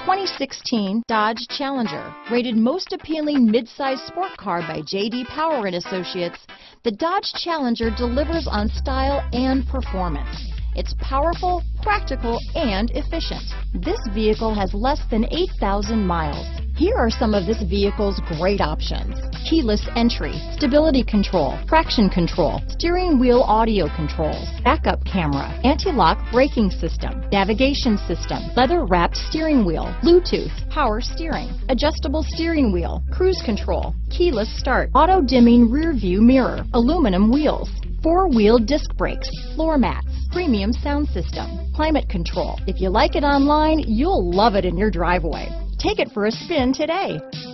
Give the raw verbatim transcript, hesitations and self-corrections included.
twenty sixteen Dodge Challenger. Rated most appealing midsize sport car by J D Power and Associates, the Dodge Challenger delivers on style and performance. It's powerful, practical, and efficient. This vehicle has less than eight thousand miles. Here are some of this vehicle's great options: keyless entry, stability control, traction control, steering wheel audio controls, backup camera, anti-lock braking system, navigation system, leather-wrapped steering wheel, Bluetooth, power steering, adjustable steering wheel, cruise control, keyless start, auto-dimming rear view mirror, aluminum wheels, four-wheel disc brakes, floor mats, premium sound system, climate control. If you like it online, you'll love it in your driveway. Take it for a spin today.